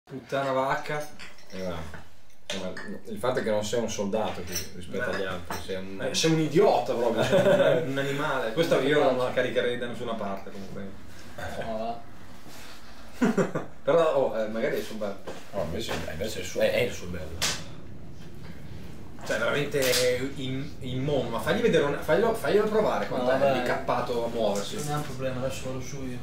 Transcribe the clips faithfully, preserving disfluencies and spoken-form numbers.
Puttana vacca. Eh, va. Eh, ma il fatto è che non sei un soldato qui, rispetto agli altri, sei un... Eh, sei un idiota proprio, sei un, un animale. Questa io non la caricherei da nessuna parte comunque. No, Però oh, eh, magari è sul bello. No, invece, invece è, il suo, è il suo bello. Cioè veramente in, in mondo, ma fagli vedere una, faglielo, faglielo provare quando No, è dai. incappato a muoversi. non è un problema, adesso vado su io.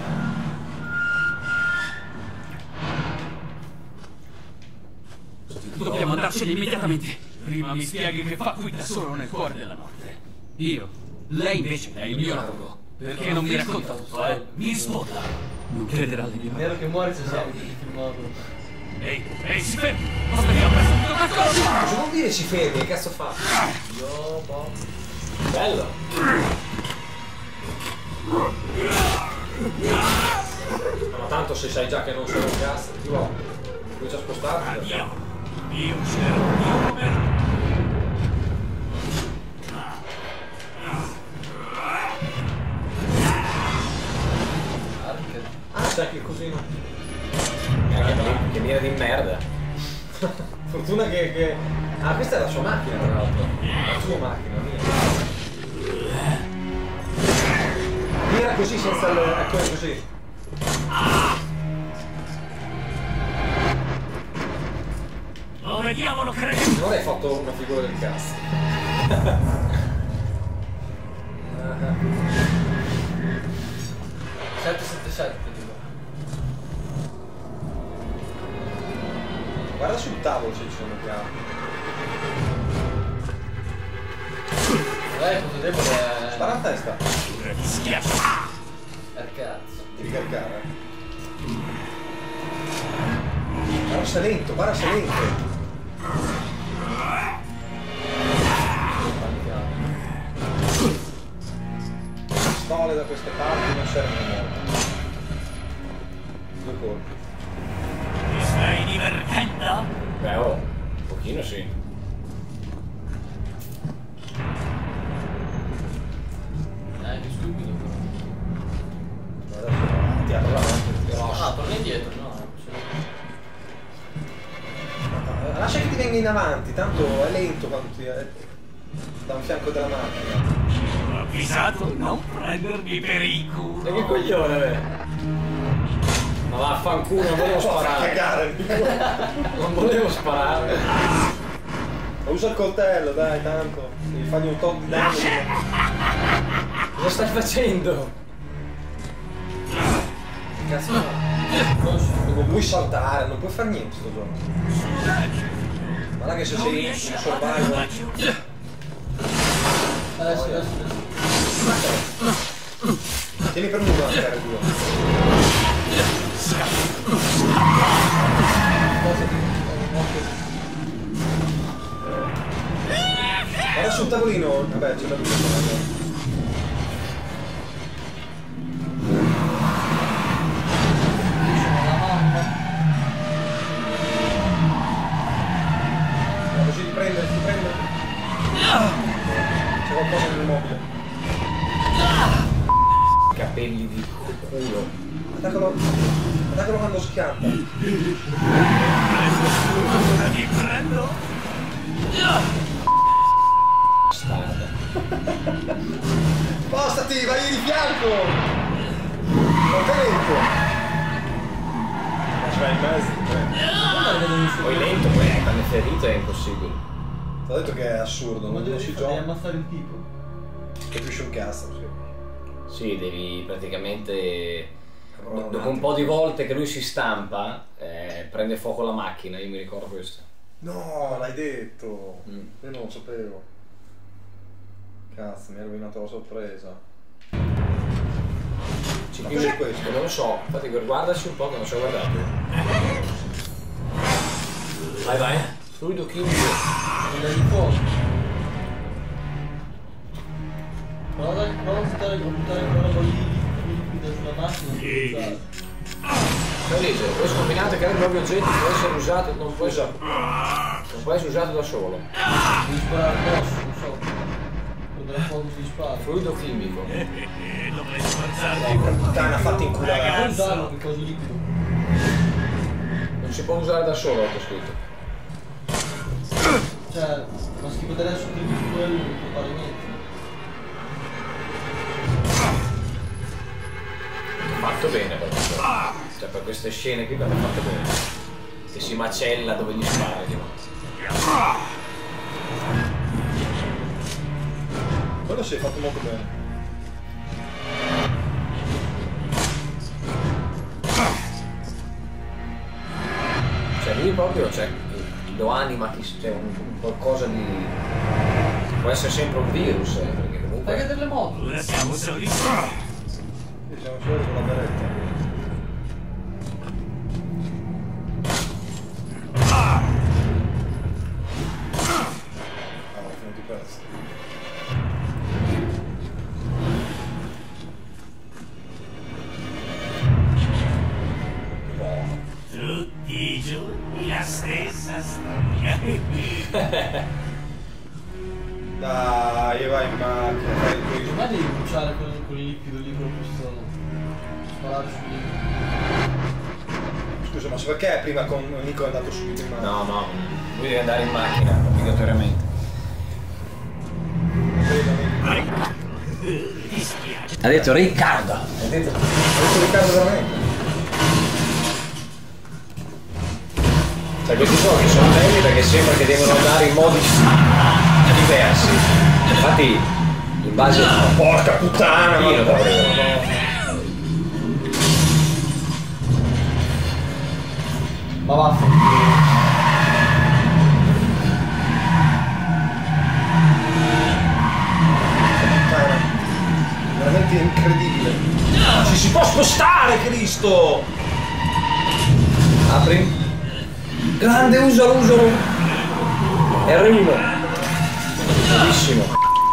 Dobbiamo andarcene immediatamente. Prima mi spieghi che fa qui da solo nel cuore della notte. Io. Lei invece è il mio lavoro. Perché non mi racconta tutto, eh? Mi risponda. Non crederà alle mie Nero parole. che muore se siamo tutti filmato. Ehi, ehi, si fermi! Aspettiamo presto di qualcosa! Cosa vuol dire si fermi? Che cazzo fa? Io, boh. Bello! Ma tanto se sai già che non sono un cazzo, ti va. Comincia a spostarti. Andiamo! Io c'ero, io come... Ah, sai che così. Eh, che mira di merda! Fortuna che, che... Ah, questa è la sua macchina tra l'altro. La sua macchina, mia. Mira così senza il... ecco così. Dove diavolo credi? Non hai fatto una figura del cazzo. sette sette sette dico. Guarda sul tavolo se ci sono chiavi. Dai, punto debole è... Spara a testa. Ti schiaccio! è cazzo. Devi caricare. Guarda se è lento, guarda se è lento. Pistole da queste parti non servono molto. Due colpi. Ti stai divertendo? Beh, oh, un pochino sì. Eh, che stupido però. Adesso ti apro la mano, ti Ah, lascio. torna indietro, no. Lascia che ti venga in avanti, tanto è lento quando ti è da un fianco della macchina. Ho avvisato non prendermi per il culo. E che coglione, beh! Ma vaffanculo, non volevo sparare! Cagare. Non volevo sparare! Usa il coltello, dai, tanto. Devi fargli un tot di danno. Cosa stai facendo? Che cazzo fa? Non puoi saltare, non puoi fare niente sto gioco. Guarda che se sei in survival. Adesso, adesso, adesso. Tieni per uno anche R due. Cosa ti... Guarda sul tavolino. Vabbè, c'è da dire. Così ti prende, ti prende. C'è qualcosa nel mobile. Capelli di culo. Attaccalo. Attaccalo quando schianta. Ti prendo? Bastarda. Spostati, vai di fianco! Non tempo! Ma ci vai in mezzo, ti prendo. Poi lento, poi eh, quando è ferito è impossibile. Ti ho detto che è assurdo, Ma non devi si devi gioca. ammazzare il tipo. Capisci un cazzo, sì. Sì, devi praticamente... Provare un Dopo un attimo. po' di volte che lui si stampa, eh, prende fuoco la macchina, io mi ricordo questo. No, l'hai detto! Mm. Io non lo sapevo. Cazzo, mi hai rovinato la sorpresa. Ci Ma chiudi cos'è questo? Non lo so, infatti guardaci un po' che non so guardare. Vai vai. Fluido chimico. Quella di fuoco. Prova a prova a buttare buttare quella roba lì liquida sulla macchina e buttare. Felice, voi scombinate che nuovi oggetti può essere usato, non può essere, non può essere usato da solo. Devi sparare addosso, non so. Prendere fuoco si spara. Fluido chimico. E dovrei sforzarti. Puttana, fatti inculare. Non danno che cosa liquido. si può usare da solo, ho scritto. Cioè, ma schifo adesso clicchi su quello non può fare niente. Fatto bene per questo. Cioè per queste scene qui vanno fatte bene. Che si macella dove gli spara, tipo. Quello si è fatto molto bene. Cioè lui proprio, cioè, lo anima, c'è un, un qualcosa di... può essere sempre un virus, eh, perché comunque... Perché delle moto? Ora siamo soli. Sì, siamo soli con la beretta. Ah, ho finito i pezzi. Tutti i giorni la stessa storia. Dai, vai in macchina, fai il tuo. Ma devi bruciare quel, quel liquido lì con questo... spararci lì. Scusa, ma perché prima con Nico è andato subito in macchina? No, no, lui deve andare in macchina, obbligatoriamente. Ha detto Riccardo! Ha detto, Ha detto Riccardo veramente? cioè questi giochi sono belli perché sembra che devono andare in modi diversi. Infatti, in base a... Porca puttana! Io ma- proprio. Ma vaffanculo. Puttana. Veramente incredibile. Ci si può spostare, Cristo! Apri. Grande, usalo, usalo. R uno. Bellissimo.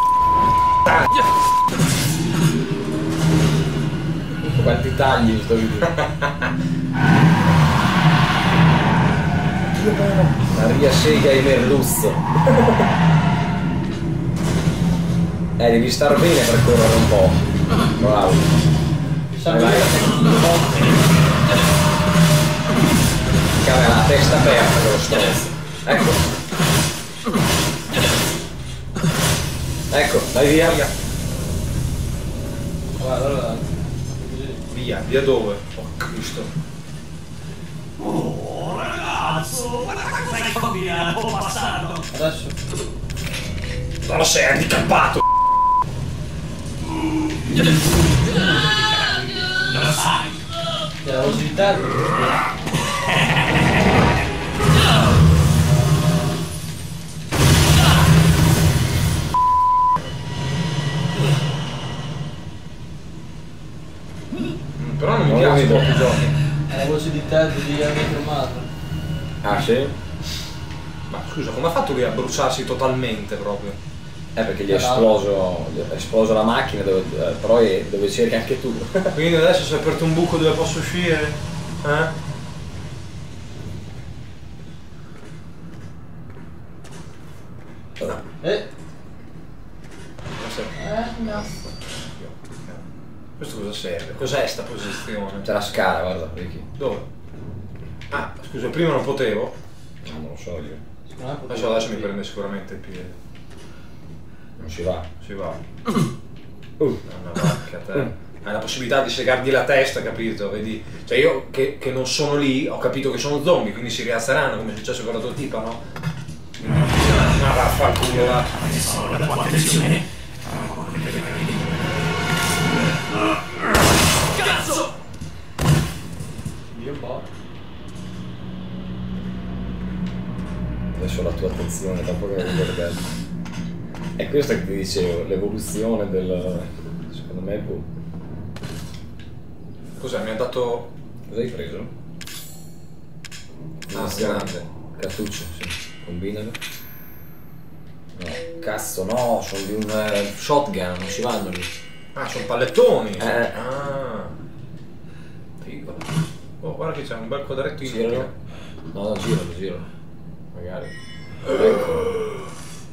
Quanti tagli sto video. Maria Sega e Merluzzo. Eh, devi star bene per correre un po'. Bravo. Vai, Vai. Cavolo, la testa aperta con lo stronzo. Ecco. Ecco, vai via. Via, Guarda, allora... così. via, via dove? Oh Cristo. Oh, ragazzo, guarda che stai combinando, oh bastardo. Adesso... Non lo sei handicappato! Non lo sai. C'è la velocità... Però non mi Non piace lo vedo. questi giochi. È la voce di Ted di Andy Fermato. Ah sì? Ma scusa, come ha fatto lui a bruciarsi totalmente proprio? Eh perché gli è esploso, gli è esploso la macchina dove, eh, però è dove c'eri anche tu. Quindi adesso si è aperto un buco dove posso uscire? Eh? Eh? Cosa- Eh no. Questo cosa serve? Cos'è sta posizione? C'è la scala, guarda, Ricky. Dove? Ah, scusa, prima non potevo. No, non lo so io. Secondo me Adesso, adesso mi prende sicuramente il piede. Non si va. Si va. Uh. Una vacca te. Hai la possibilità di segargli la testa, capito? Vedi? Cioè io che, che non sono lì, ho capito che sono zombie, quindi si rialzeranno come è successo con la tua tipa, no? Ma vaffanculo va. Solo la tua attenzione. Cazzo! Io un po'. Adesso la tua attenzione, dopo che mi ricordato. È questo che ti dicevo, l'evoluzione del... secondo me, boh. Cos'è? Mi ha dato... Cosa hai preso? Ah, grande. Cartuccio, sì. Combinalo. No, cazzo no, sono di un eh, shotgun, non ci vanno lì. Ah, sono pallettoni! Eh. Ah. Figo. Oh, guarda che c'è un bel quadretto in Giralo. No, no, giralo, giralo. Magari. Ecco.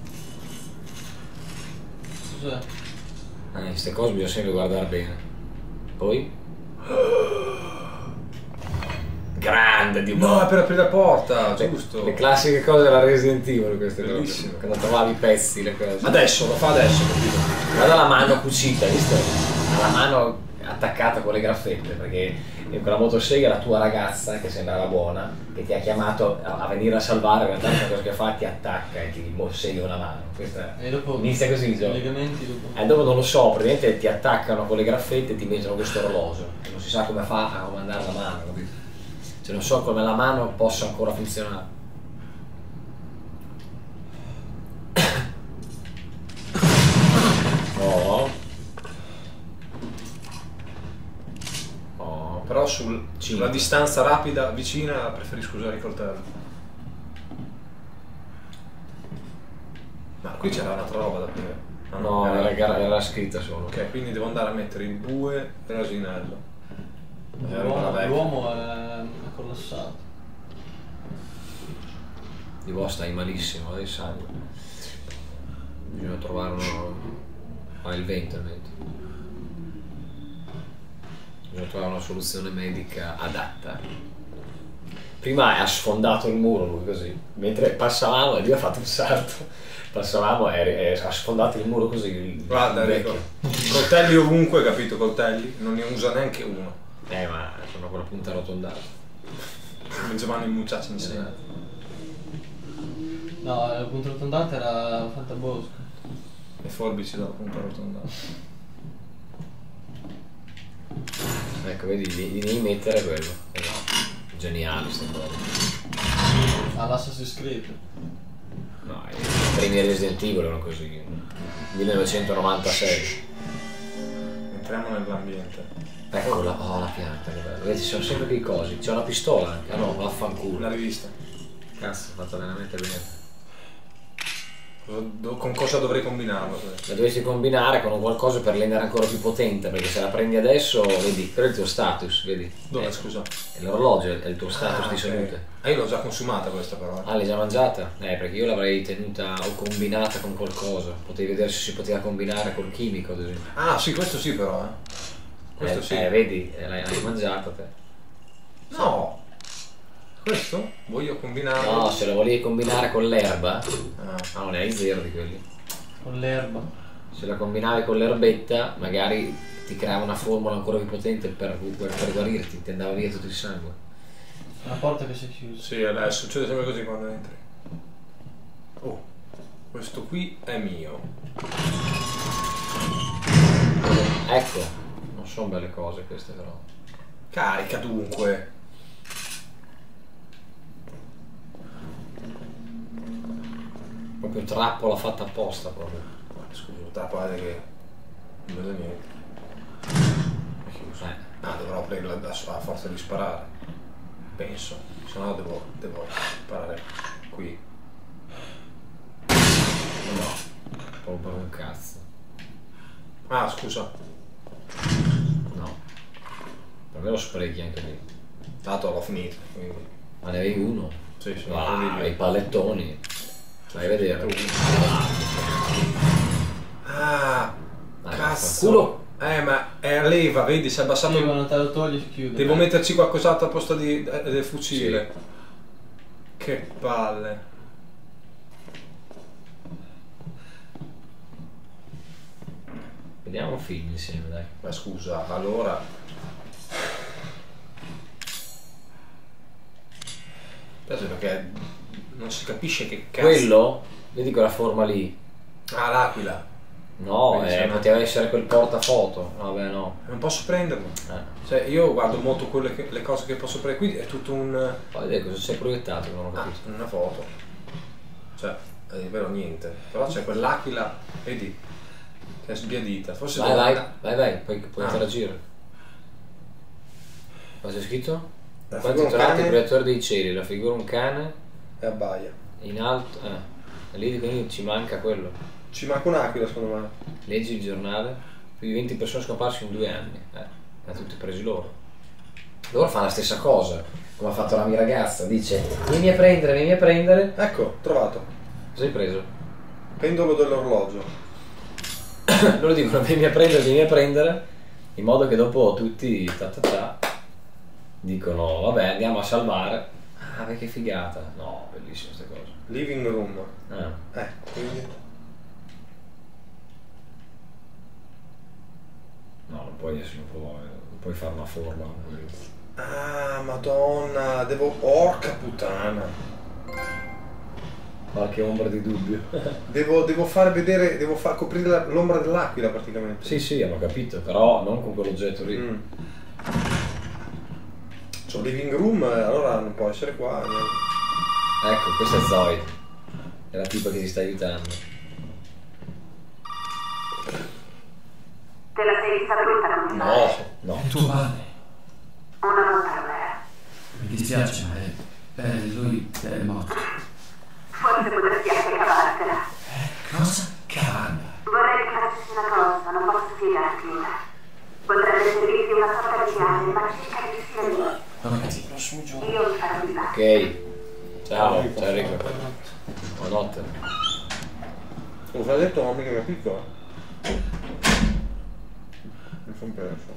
Cos'è? Eh, queste cose bisogna sempre guardare bene. Poi? grande di No, è per aprire la porta, le, giusto. le classiche cose della Resident Evil queste cose. Bellissimo. Quando trovavi i pezzi, le cose. Adesso, lo fa adesso, capito? Guarda la mano cucita, hai visto? Ha la mano attaccata con le graffette, perché in quella motosega la tua ragazza, che sembrava buona, che ti ha chiamato a, a venire a salvare, in realtà la cosa che fa ti attacca e ti mossega una mano. Questa E dopo inizia così il i gioco. legamenti dopo. E dopo non lo so, praticamente ti attaccano con le graffette e ti mettono questo orologio e non si sa come fa a comandare la mano, capito? Cioè non so come la mano possa ancora funzionare. Oh. Oh. Però sul, sulla Cinque. distanza rapida, vicina, preferisco usare il coltello. Ma qui c'era un'altra roba da aprire. Ah, No, era- era, era scritta solo. Ok, quindi devo andare a mettere il bue e l'asinello. Eh, roba L'uomo, vecchia. l'uomo è, è collassato. Di voi stai malissimo, hai sangue. Bisogna trovare uno. Ah, il vento, il vento. Bisogna trovare una soluzione medica adatta. Prima ha sfondato il muro lui così. Mentre passavamo e lui ha fatto un salto. Passavamo e, e ha sfondato il muro così. il- Guarda il Enrico, vecchio. coltelli ovunque, capito? Coltelli, non ne usa neanche uno. Eh, ma sono con la punta arrotondata. Come Giovanni Mucciacci insegna. No, la punta rotondata era Fantabosco. Le forbici dalla punta arrotondata. Ecco, vedi, gli gli devi mettere quello. Esatto. Geniale sta cosa. All'Assassin's Creed. No, i primi Resident Evil erano così. millenovecentonovantasei. Entriamo nell'ambiente. Eccola, oh la pianta, che bello. Vedi, ci sono sempre dei cosi. C'è una pistola anche. Ah no, vaffanculo. Una rivista. Cazzo, fatto veramente bene. Cosa- do- Con cosa dovrei combinarlo? questo? La dovresti combinare con un qualcosa per rendere ancora più potente, perché se la prendi adesso, vedi, quello è il tuo status, vedi? Dove, Eh, scusa? è l'orologio, è il tuo status Ah, di ok. salute. Ah, io l'ho già consumata questa però. Ah, l'hai già mangiata? Eh, perché io l'avrei tenuta o combinata con qualcosa. Potevi vedere se si poteva combinare col chimico, ad esempio. Ah, sì, questo sì però, eh. Questo eh, sì. eh, vedi, eh, l'hai, l'hai mangiata te. No! Questo? Voglio combinarlo. No, se la volevi combinare con l'erba, Ah. ah, non ne hai zero di quelli. Con l'erba. Se la combinavi con l'erbetta, magari ti creava una formula ancora più potente per, per, per guarirti, ti andava via tutto il sangue. Una porta che si è chiusa. Sì, adesso succede sempre così quando entri. Oh, questo qui è mio. Ecco, non sono belle cose queste però. Carica dunque. Proprio trappola fatta apposta proprio. Scusa, tappate che non vedo niente. È chiuso. Eh. Ah, dovrò aprirla da so- a forza di sparare. Penso. Se no devo, devo sparare qui. No, proprio un cazzo. Ah, scusa. No. Per me lo sprechi anche lì. Tanto l'ho finito, quindi. Ma ne avevi uno? Sì, sono Ah, quelli i pallettoni. Vai a vedere. Ah, Dai, cazzo. vaffanculo. Eh, ma è a leva, vedi, si è abbassato. Sì, quando te lo togli si chiude. Devo metterci qualcos'altro al posto di, eh, del fucile. Che palle. Vediamo un film insieme, dai. Ma scusa, allora. Adesso perché non si capisce che cazzo. Quello, vedi quella forma lì? Ah, l'aquila. No, Vedi, eh, sì, no. poteva essere quel portafoto. Vabbè, no. Non posso prenderlo. Eh. Cioè, io guardo molto quelle che- le cose che posso prendere. Qui è tutto un. Poi vedere cosa si è proiettato, che non ho Ah, capito. una foto. Cioè, è vero niente. Però c'è quell'aquila, vedi, che è sbiadita. Forse Vai, devo vai, andare- vai, vai, puoi, puoi Ah. interagire. Cosa c'è scritto? La Quanti figura un trovate il cane proiettore dei cieli, la figura un cane, e abbaia. in alto, eh. E lì quindi ci manca quello. Ci manca un'aquila, secondo me. Leggi il giornale, più di venti persone scomparse in due anni, eh. Le ha tutte presi loro. Loro fanno la stessa cosa, come ha fatto la mia ragazza, dice vieni a prendere, vieni a prendere. Ecco, trovato. Cosa hai preso? Pendolo dell'orologio. Loro dicono vieni a prendere, vieni a prendere, in modo che dopo tutti ta ta ta. dicono vabbè andiamo a salvare. Ah, che figata. No, bellissime queste cose. Living room. Ah. Eh, quindi... No, non puoi essere, non puoi, non puoi fare una forma. Ah, madonna, devo... Porca puttana. Qualche ombra di dubbio. Devo, devo far vedere, devo far coprire la- l'ombra dell'aquila praticamente. Sì, sì, hanno capito, però non con quell'oggetto lì. Mm. C'ho living room, allora non può essere qua. niente. Ecco, questa è Zoe. È la tipa che ti sta aiutando. Te la sei vista brutta con il No, No. È tuo padre. Una volta lo era. Mi dispiace, ma è... eh, lui è morto. Forse potresti anche cavartela. Cosa? Cavarla. Vorrei che facessi una cosa, non posso spiegarti. Potrebbe servirti una sorta di chiave, ma cerca di sia lì. Ok. Io mi farò viva. Ok. Ciao, ciao Enrico. Buonanotte. cosa ha detto? Non ho mica capito. Mi sono perso.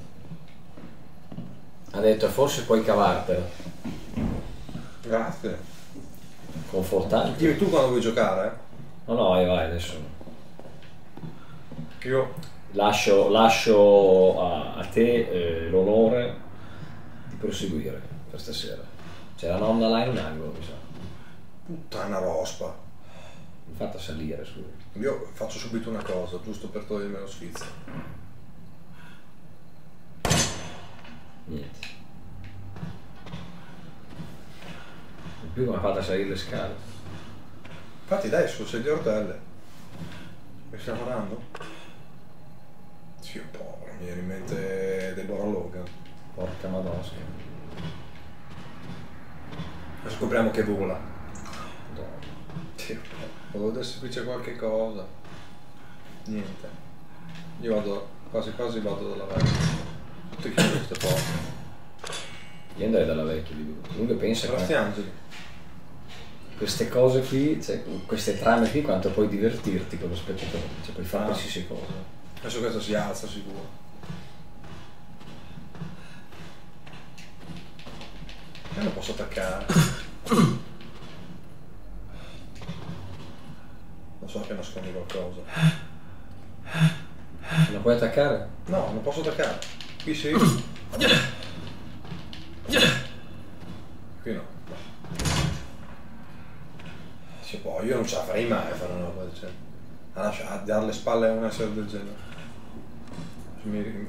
Ha detto forse puoi cavartela. Grazie. Confortante. Dimmi tu quando vuoi giocare, No, no, vai, vai, adesso. eh? Io... Lascio, lascio a, a te eh, l'onore di proseguire per stasera. C'è la nonna là in un angolo, mi sa. Puttana rospa. Mi fatta salire, scusa. Io faccio subito una cosa, giusto per togliermi lo sfizio. Niente. In più mi ha fatta salire le scale. Infatti dai, su sedia a rotelle. Mi stai guardando? Sì, un po', mi viene in mente Deborah Logan. Porca madosca. Adesso scopriamo che vola. Madonna. Sì, volevo adesso qui c'è qualche cosa. Niente. Io vado, quasi quasi vado dalla vecchia. Tutte chiuse queste porte. Io andrei dalla vecchia di lui. Comunque pensa Questi che angeli. queste cose qui, cioè queste trame qui, quanto puoi divertirti con lo spettatore. Cioè puoi fare Ah. qualsiasi cosa. Adesso questo si alza sicuro. Io non posso attaccare. Lo so che nascondi qualcosa. Non puoi attaccare? No, non posso attaccare. Qui sì. Qui no. Sì, poi io non ce la farei mai a fare una roba del genere. A, lascia- a dare le spalle a un essere del genere. Mi-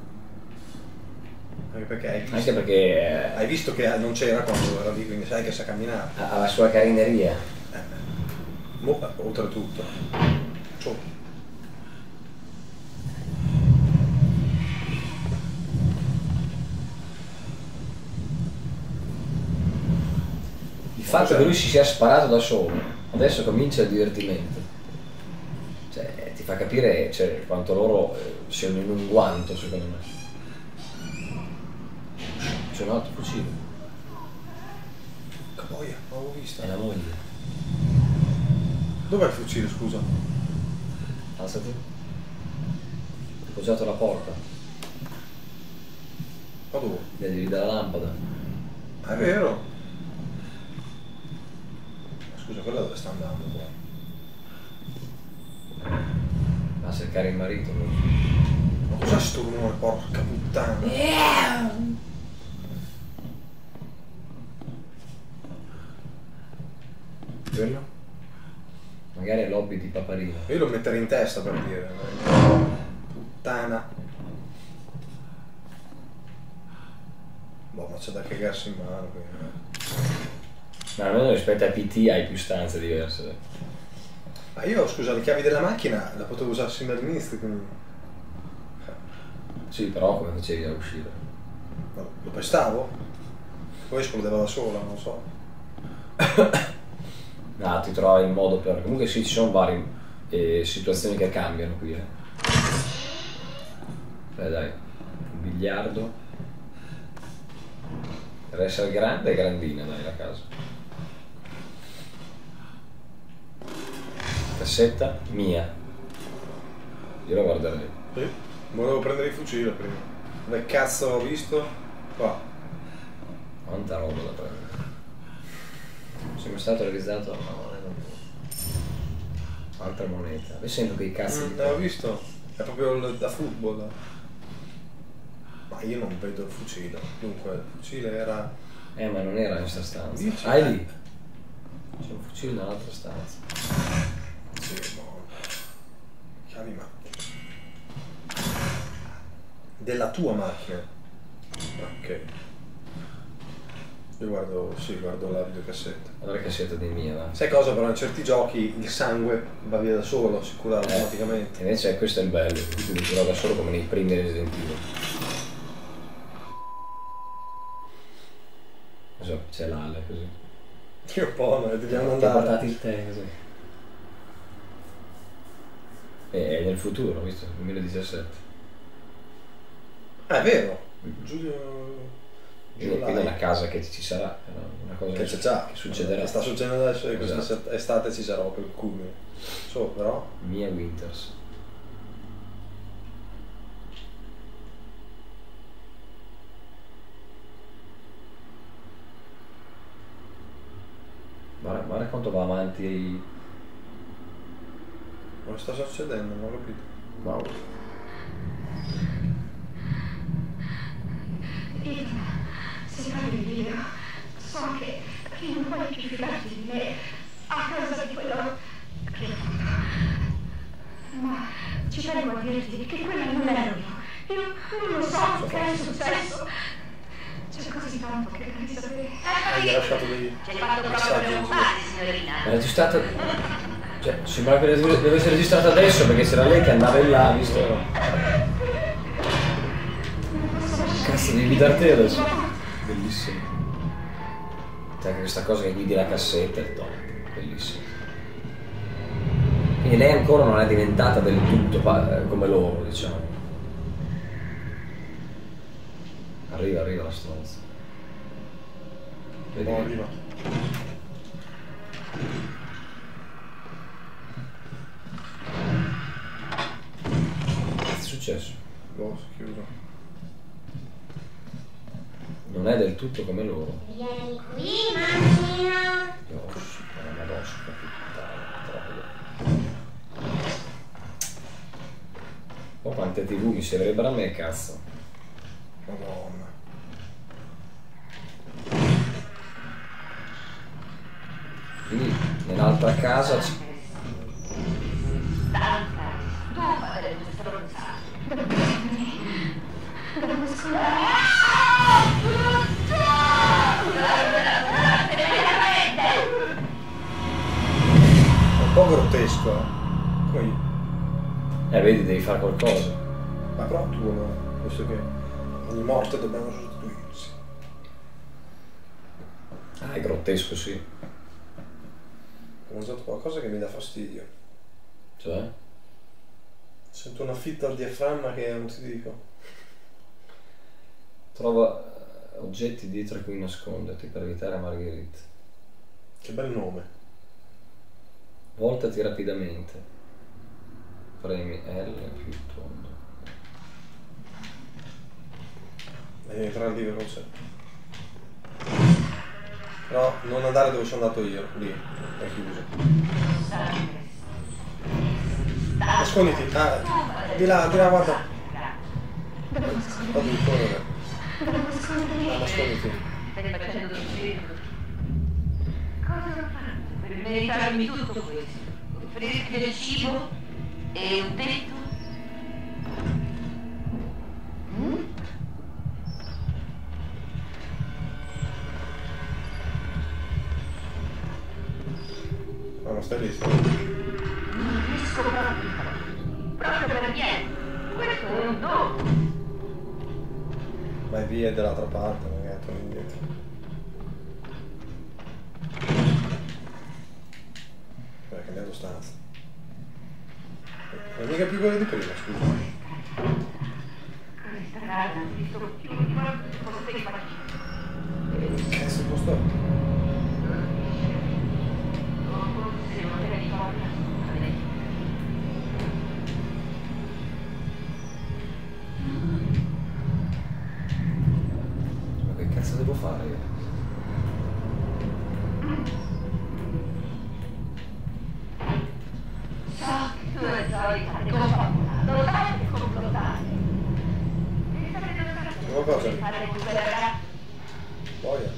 Anche perché hai visto, Anche perché hai visto che non c'era quando era lì, quindi sai che sa camminare. eh, ha la sua carineria. Eh, mo- oltretutto. Ciò. Il fatto che lui si sia sparato da solo, adesso comincia il divertimento. Cioè, ti fa capire cioè, quanto loro eh, siano in un guanto, secondo me. C'è un altro fucile, Che boia, non l'avevo vista. è la moglie. Dov'è il fucile, scusa? Alzati. Appoggiato alla porta, Ma dove? vedi dalla lampada. Ah, è vero. Scusa, quella dove sta andando qua? Va a cercare il marito. lui. Ma cos'è sto rumore, porca puttana? Quello? Magari è l'hobby di Paparino. Io lo metterei in testa per dire. Puttana. Boh, ma c'è da cagarsi in mano qui. Ma almeno rispetto a P T hai più stanze diverse. Ma io, scusa, le chiavi della macchina la potevo usare sin dall'inizio, quindi... Sì, però come facevi a uscire? Ma lo pestavo? Poi esplodeva da sola, non lo so. No, ti trovi il modo per... Comunque sì, ci sono varie eh, situazioni che cambiano qui, eh. Beh dai, un biliardo. Per essere grande è grandina, dai, la casa. Cassetta mia. Io la guarderei. Sì. Volevo prendere il fucile prima. Dove cazzo ho visto? Qua. Quanta roba da prendere. Sempre stato realizzato? No, non è davvero. Altra moneta. Io sento quei cazzi Mm, di l'ho visto, è proprio il- da football. Ma io non vedo il fucile. Dunque, il fucile era... Eh, ma non era in questa stanza. Dici? Ah, è lì. C'è un fucile nell'altra stanza. Sì, no. Chiavi macchina. Della tua macchina. Ok. Io guardo, sì, guardo la videocassetta. Allora che siete di mia, va. Sai cosa però in certi giochi il sangue va via da solo, si cura Eh, automaticamente. invece questo è il bello, tu mi trovo da solo come nei primi Resident Evil. So, c'è l'ale così. Che un po', no, dobbiamo Ti andare. portati il tè così. E è nel futuro, visto? duemiladiciassette. Ah, è vero. Giulio... Quindi qui è una casa che ci sarà, però una cosa Che c'è già, che succederà. che sta succedendo adesso e questa Esatto. estate ci sarà per il culmine. So, però. Mia Winters. Guarda, guarda quanto va avanti. Cosa sta succedendo? Non ho capito. Wow. Ida, se fai il video, so che, che non puoi più fidarti di me a causa di quello che ho fatto. Ma ci tengo a dirti che quella non ero io. Io non lo so che è successo. C'è così tanto che devi sapere. Ah, gli ha lasciato dei messaggi in giro. È registrata. Cioè, sembrava che deve deve essere registrata adesso perché c'era lei che andava in là, visto? Cazzo, devi guidare te adesso. Bellissimo. Cioè, anche questa cosa che guidi la cassetta è top. Bellissimo. Quindi lei ancora non è diventata del tutto pa- come loro, diciamo. Arriva, arriva la stronza. Vedi? No, arriva. Che è successo? Boh, si è chiuso. Non è del tutto come loro. Vieni qui, mammina. Oh, una madosca puttana, troia. Oh, quante tv mi servirebbero a me, cazzo. Madonna. Quindi nell'altra casa c- È un po' grottesco, eh. Poi. Eh, vedi, devi fare qualcosa. Ma però tu no, visto che ogni morte dobbiamo sostituirsi. Ah, è grottesco, sì. Ho usato qualcosa che mi dà fastidio. Cioè? Sento una fitta al diaframma che non ti dico. Trova eh, oggetti dietro a cui nasconderti per evitare Margherita. Che bel nome. Voltati rapidamente. Premi L più il tondo. Devi entrare lì veloce. Però non andare dove sono andato io, lì, è chiuso. Nasconditi, ah, di là, di là, guarda. Vado di correre. Ah, nasconditi. Stai facendo soffrire. Cosa ho fatto per meritarmi tutto questo? Offrirti del cibo e un tetto? Mm? Ma non stai lì, stai Non riesco proprio. Proprio per niente. Questo è un dono. Vai via dall'altra parte, magari torni indietro. Beh, cambiato stanza. Non è mica più quella di prima, scusa. Questa casa non visto più di quanto si fosse immaginato. Che cazzo posto? Forse non te ne ricordi assolutamente. Ma che cazzo devo fare io? cosa? Fate tu quella ragazza. Boia.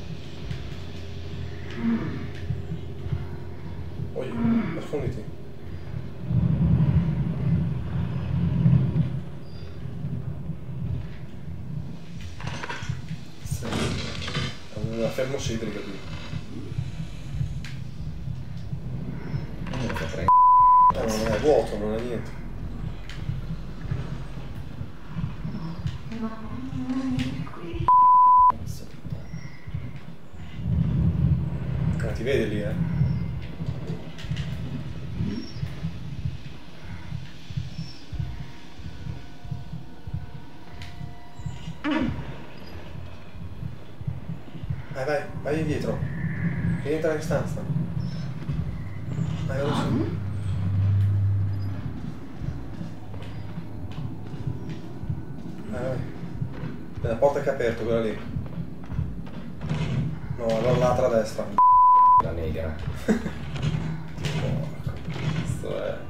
Boia, nasconditi. Sì. Una fermosidrica qui. Non fa tre. No, non è vuoto, non è niente. Ma ti vedi lì, eh? Vai, vai, vai indietro. Rientra in stanza. Vai, veloce. Vai, vai. La porta che è aperta, quella lì. No, allora l'altra a destra. La negra. Porca, questo è...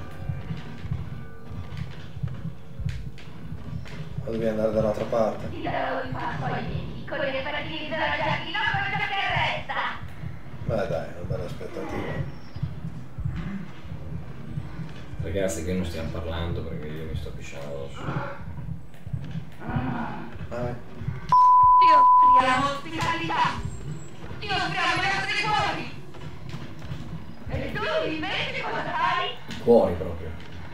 Ma devi andare dall'altra parte. Ti darò il passo ai miei piccoli che fertilizzano il giardino con ciò che resta. Beh dai, è una bella aspettativa. Ragazzi, che non stiamo parlando perché io mi sto pisciando addosso. Vai. Ti offriamo ospitalità. Ti offriamo i nostri cuori. E tu invece cosa fai? Cuori proprio.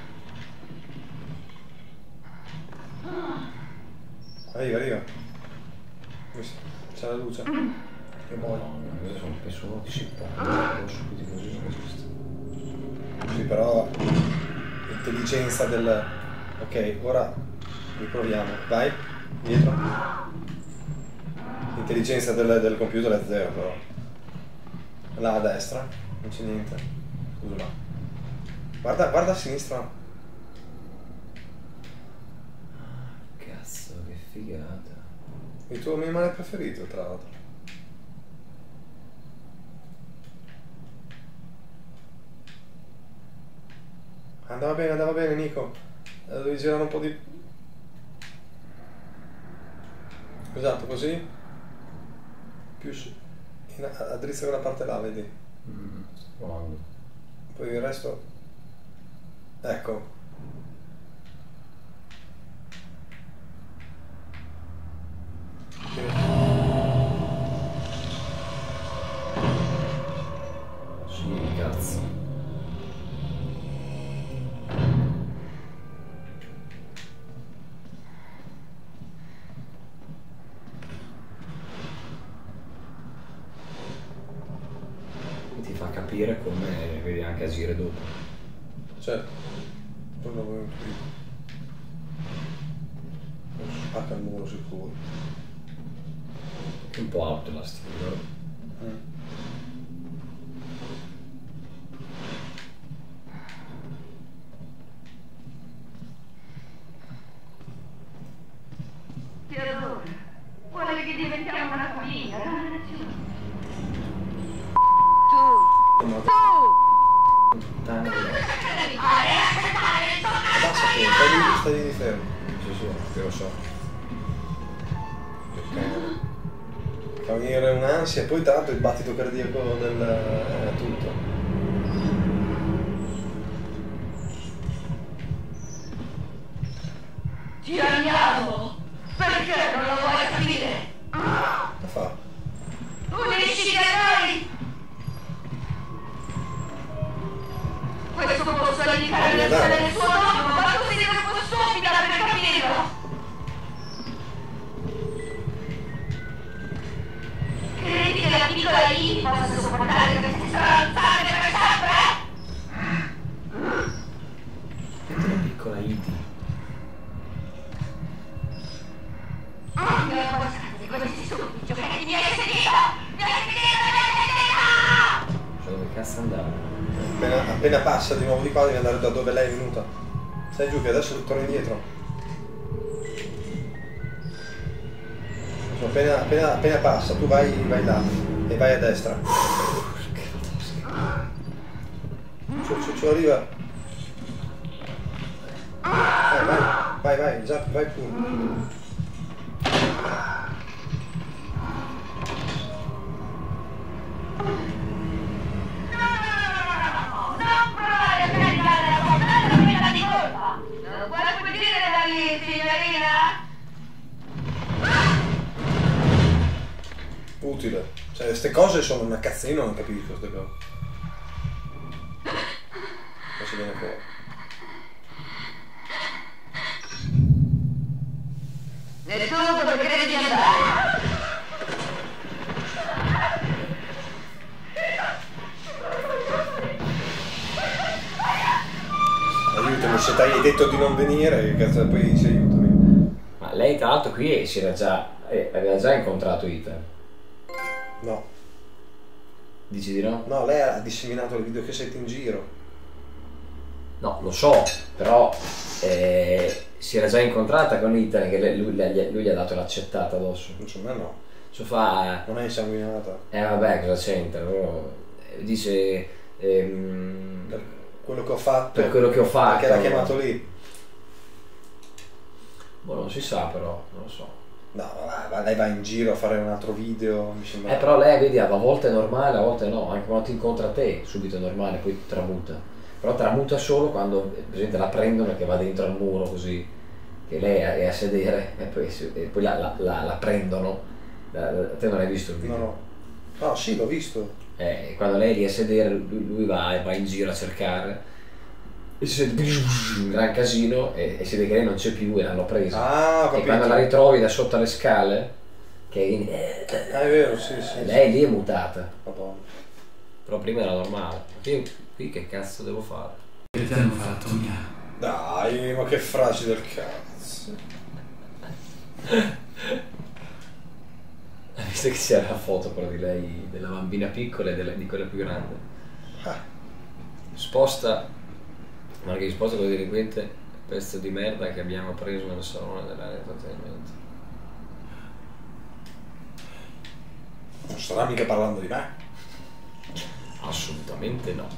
Arriva, arriva. C'è la luce. Che muore. Io sono penso uno che si può. Non so più di così, non esiste. Sì, però l'intelligenza del... Ok, ora riproviamo. Vai, dietro. L'intelligenza del, del computer è zero però. Là a destra, non c'è niente. Scusa là. Guarda, guarda a sinistra. Cazzo, che figata. Il tuo animale preferito, tra l'altro. Andava bene, andava bene, Nico. Eh, Devi girare un po' di... Esatto, così. Più su. In, a, a drizza quella parte là, vedi? Mm, sto provando. Poi il resto... Ecco. Sì, cazzo. Ti fa capire come vedi anche agire dopo. Certo. Non l'avevo intuito. Non si spacca il muro sicuro. È un po' Outlast, vero? Mm. Ti adoro. Vuole che diventiamo una famiglia. Tu. Ma Tu. Puttana. abbassa te, stai lì, stai lì di fermo. Sì, sì, io lo so. Ok. Fa venire un'ansia e poi tra l'altro il battito cardiaco del... è tutto. Ti amiamo. Perché non lo vuoi capire? Cosa fa? Unisciti a noi. Questo posto è l'incarnazione del suo nome, ma tu sei troppo stupida per capirlo. Credi che la piccola Ivy possa sopportare queste stronzate per sempre? Una piccola Iti. Mi ho passato di questi stupidi giochetti, mi hai sentito? Mi hai sentito? Mi hai sentito? Cioè, dove cazzo andare? Appena, appena passa di nuovo di qua devi andare da dove lei è venuta. Stai giù che adesso torni indietro. Insomma, appena, appena, appena passa tu vai, vai là e vai a destra. Su, su, su, arriva. Vai, vai, vai, vai, già, vai pure. signorina? Utile. Cioè, queste cose sono una cazzina, non ho capito queste cose. Adesso viene fuori. Nessuno dove credi di andare? Aiutami, se ti hai detto di non venire, che cazzo poi dici aiutami. Ma lei tra l'altro qui si era già, eh, aveva già incontrato Ethan. No. Dici di no? No, lei ha disseminato le videocassette in giro. No, lo so, però eh, si era già incontrata con Ethan che lei- lui, lei- lui gli ha dato l'accettata addosso. Insomma no. Ci fa... Non è insanguinata. Eh vabbè, cosa c'entra? No? Dice... ehm, Per quello che ho fatto. Per quello che ho fatto. Perché l'ha chiamato lì. boh, non si sa però, non lo so. No, ma va- lei va in giro a fare un altro video, mi sembra. Eh però lei, vedi, a volte è normale, a volte no, anche quando ti incontra te, subito è normale, poi tramuta. Però tramuta solo quando, per esempio, la prendono che va dentro al muro così, che lei è a sedere e poi, si- e poi la, la- la- la prendono. La- la- te non hai visto il video? No, no. No, sì, l'ho visto. Eh, quando lei è lì a sedere, lui, lui va, va in giro a cercare e si sente un gran casino e, e si vede che lei non c'è più e l'hanno presa. Ah, ho E capito. quando la ritrovi da sotto le scale, che è in... Ah, è vero, sì, sì. e lei lì è mutata. Madonna. Però prima era normale. Qui, qui che cazzo devo fare? Che ti hanno fatto, mia? Dai, ma che frasi del cazzo. Hai visto che c'era la foto però di lei, della bambina piccola e della- di quella più grande? Ah, Sposta, ma che sposta con il delinquente, pezzo di merda che abbiamo preso nel salone dell'area di intrattenimento. non starà mica parlando di me. Assolutamente no.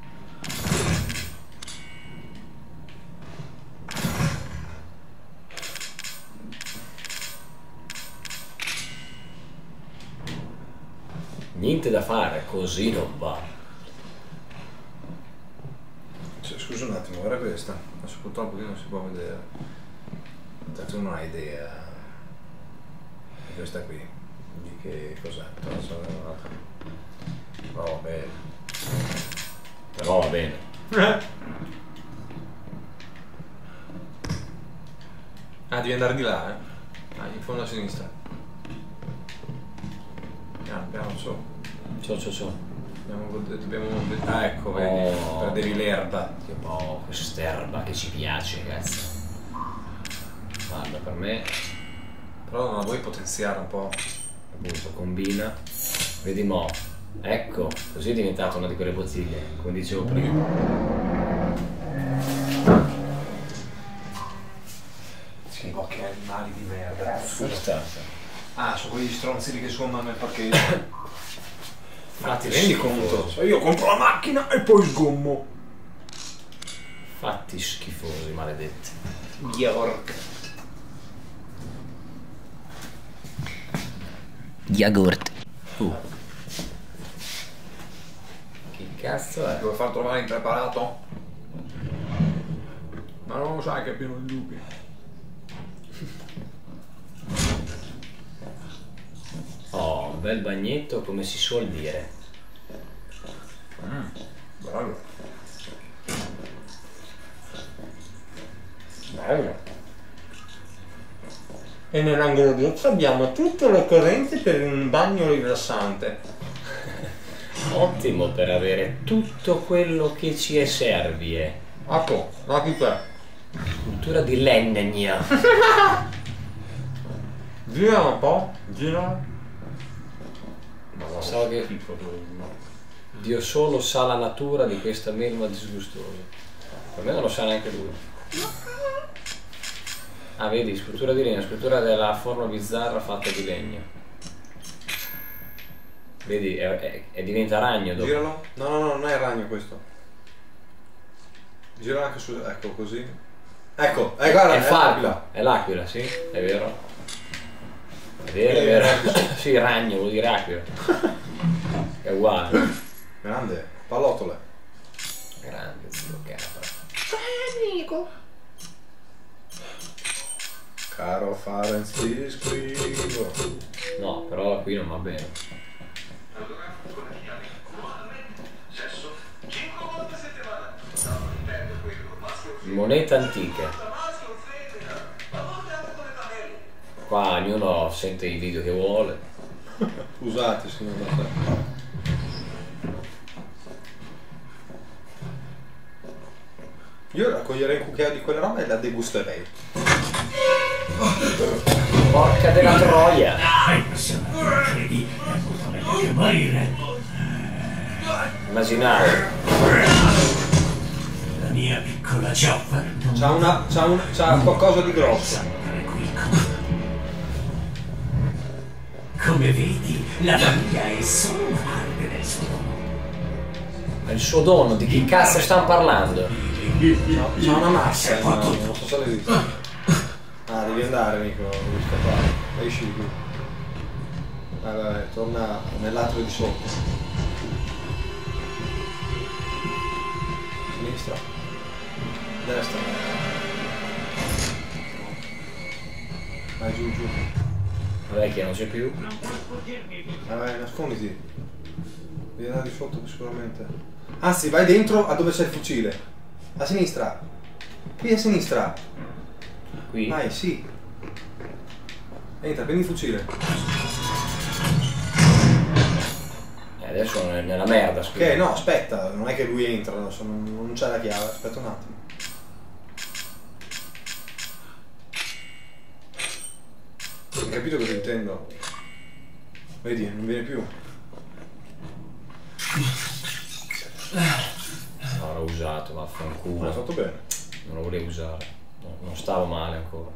Niente da fare, così non va. Cioè, scusa un attimo, guarda questa. Adesso purtroppo qui non si può vedere. Cioè, tu non hai idea di questa qui. Di che cos'è. Però so- però va bene. Però va bene. Ah, devi andare di là, eh? Ah, in fondo a sinistra. Piano, piano, su. Ciao ciao ciao. Dobbiamo, dobbiamo... Ah, ecco, vedi, Oh. perdevi l'erba. Oh, quest'erba che ci piace, cazzo. Guarda, per me, Però non la vuoi potenziare un po'? appunto, combina. Vedi mo. Ecco, così è diventata una di quelle bottiglie, come dicevo prima. Schifo, che animali di merda. Scusa. Ah, sono quegli stronzi lì che suonano nel parcheggio. Ma ti Fatti rendi schifosi. conto? Cioè, io compro la macchina e poi sgommo. Fatti schifosi, maledetti. York. Yogurt. Che cazzo è? Devo far trovare impreparato? Ma non lo sai che è pieno di dubbi. Oh, un bel bagnetto, come si suol dire. Bello. Bello. E nell'angolo dietro abbiamo tutte le correnti per un bagno rilassante. Ottimo per avere tutto quello che ci serve. Ecco, guarda te. Cultura di legna. Gira un po', gira. So che Dio solo sa la natura di questa melma disgustosa. Per me non lo sa neanche lui. Ah, vedi, scultura di legno, scultura della forma bizzarra fatta di legno. Vedi, è, è, è diventa ragno dopo. Giralo. No, no, no, non è il ragno questo. Gira anche su. Ecco, così. Ecco, eh, guarda, È è falco, l'aquila. è l'aquila, sì, è vero. È vero, è vero. Sì, ragno vuol dire aquila. È uguale. Grande, pallottole. Grande, zio capra. Caro Farenz, ti scrivo. No, però qui non va bene. Monete antiche. Qua ognuno sente i video che vuole. Usate, secondo me. Io raccoglierei un cucchiaio di quelle robe e la degusterei. Porca della troia! Immaginare. La mia piccola Chopper. C'ha una. c'ha un. c'ha qualcosa di grosso. Come vedi, la famiglia è solo parte del suo dono. È il suo dono, di chi cazzo stanno parlando? C'ha una massa, no, non so se l'hai visto. Ah, devi andare Nico, devi scappare. Esci di qui. Vai, vai, vai, torna nell'atrio di sotto. Sinistra. Destra. Vai giù, giù. La vecchia non c'è più. Vai, vai, nasconditi. Devi andare di sotto sicuramente. Anzi, vai dentro a dove c'è il fucile. A sinistra. Qui a sinistra. Qui? Vai, sì. Entra, prendi il fucile. E adesso è nella merda, scusa. Ok, no, aspetta, non è che lui entra, non, so, non, non c'è la chiave, aspetta un attimo. Hai capito cosa intendo? Vedi, non viene più. No, l'ho usato, Ma vaffanculo. hai fatto bene. Non lo volevo usare. No, non stavo male ancora.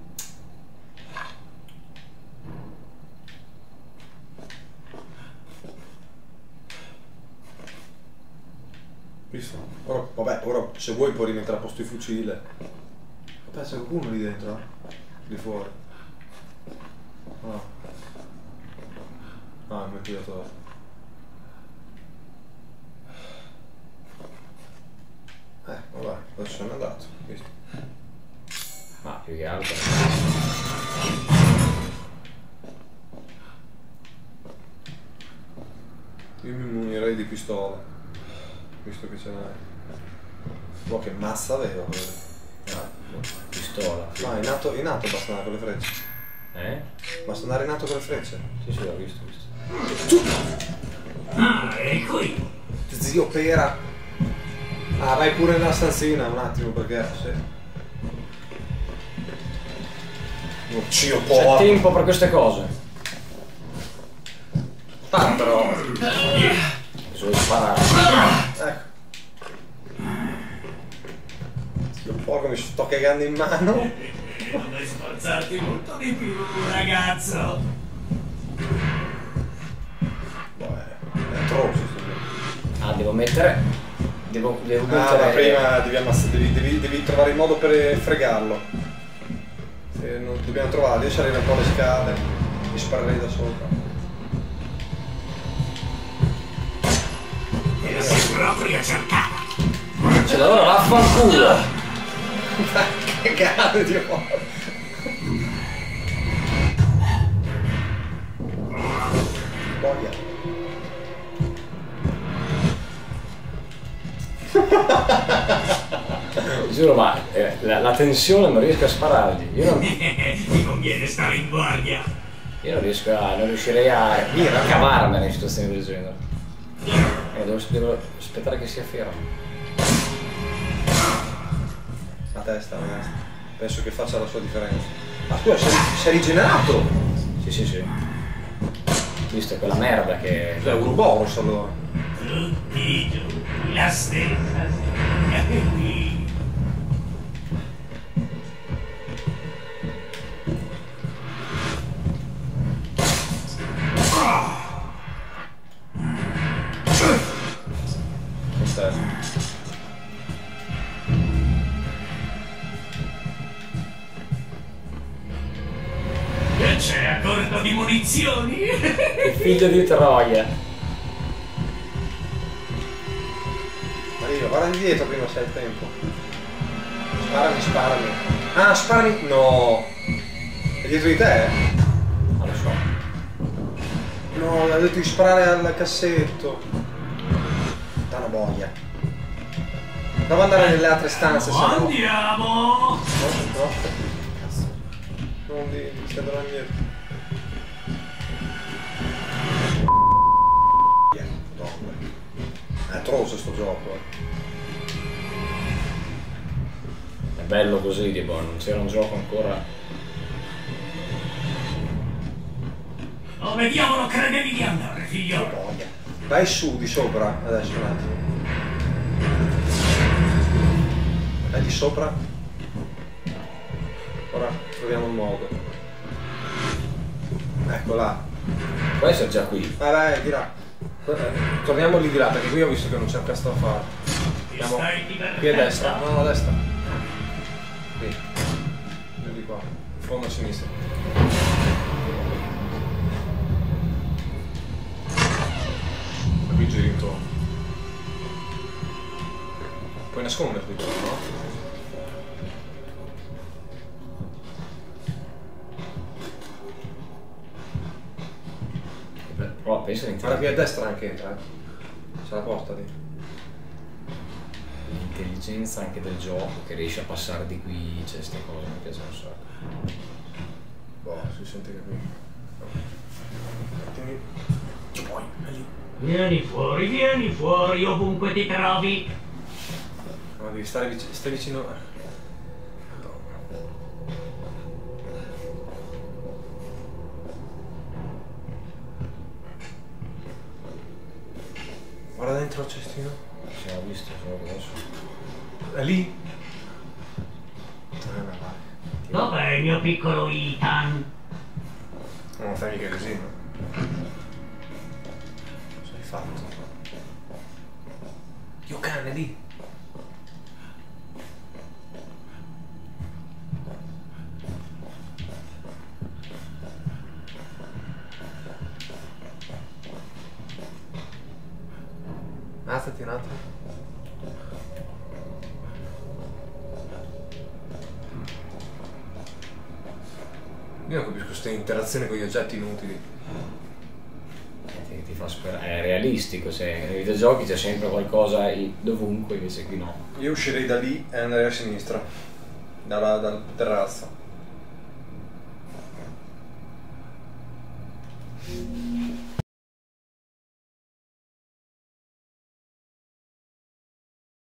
Visto? Ora, vabbè, ora se vuoi puoi rimettere a posto il fucile. Vabbè, c'è qualcuno lì dentro, eh? Lì fuori. No. Ah, mi hai tirato. Eh, vabbè, adesso sono andato, visto? Ma più che altro. Io mi munirei di pistola, visto che ce n'hai. Boh, che mazza aveva quello. Ah, pistola. Sì. No, in alto, in alto basta andare con le frecce. Eh? Basta andare in alto con le frecce. Sì, sì, l'ho visto, ho visto. Ah, è qui. Zio Pera. Ah, vai pure nella stanzina un attimo perché se... Oh, zio C'è porco. tempo per queste cose. Ah, però. Bisogna sparare. Ecco. Zio porco, mi sto cagando in mano. Devi sforzarti molto di più, ragazzo. Boh, è, è atroce sto gioco. Ah, devo mettere. Devo, devo Ah, mettere. ma prima devi, ammass- devi, devi, devi trovare il modo per fregarlo. Se non dobbiamo trovare, io salire un po' le scale e sparerei da sopra. Te la sei proprio cercata. Cioè, allora vaffanculo. Che cazzo di porco. Boia. Giuro, ma eh, la, la tensione non riesco a sparargli. Io non, Ti conviene stare in guardia. io non riesco a. non riuscirei a, a cavarmene in situazioni del genere. Eh, devo, devo aspettare che sia fermo. La testa, ragazzi. Penso che faccia la sua differenza. Ma scusa, sei, sei rigenerato? Sì, sì, sì. Visto quella merda che. Cioè, Uroboros allora. Tutti giù, la stessa storia che qui. Che c'è a corto di munizioni? Il figlio di Troia. Maria, guarda indietro prima se hai il tempo. Sparami, sparami. Ah, sparami! No! Dietro di te? Non lo so. No, ha detto di sparare al cassetto. Tana boia. Prova ad andare nelle altre stanze, se no. Andiamo! No, no. Cazzo. Non di, di scendere indietro. Yeah, madonna. È atroce sto gioco, eh. È bello così, tipo, non c'era un gioco ancora. Dove diavolo credevi di andare, figlio? Boia. Vai su di sopra, adesso un attimo. Vai di sopra. Ora troviamo il modo. Ecco là. Può essere già qui. Vai, vai, di là. Eh, Torniamo lì di là, perché qui ho visto che non c'è un cazzo da fare. Andiamo qui a destra, no, a destra. Qui. Giù di qua. In fondo a sinistra. E qui giri intorno. Puoi nasconderti, no? Oh, penso di Guarda qui a destra anche entra, eh. C'è la porta lì. l'intelligenza anche del gioco che riesce a passare di qui, c'è queste cose, mi piace un sacco. Boh, si sente che qui. Attimi. Ci puoi, è lì. Vieni fuori, vieni fuori, ovunque ti trovi. No, devi stare vicino. Stai vicino. Guarda dentro il cestino. Sì, ho visto, solo che adesso. È lì? Ah, vai. Dov'è il mio piccolo Ethan? Non fai mica così, no? Cosa hai fatto? Dio cane lì! Alzati un attimo. Io non capisco queste interazioni con gli oggetti inutili. Ti, ti fa sperare. È realistico, cioè, nei videogiochi c'è sempre qualcosa i- dovunque, invece qui no. Io uscirei da lì e andrei a sinistra. Dalla, dal terrazzo.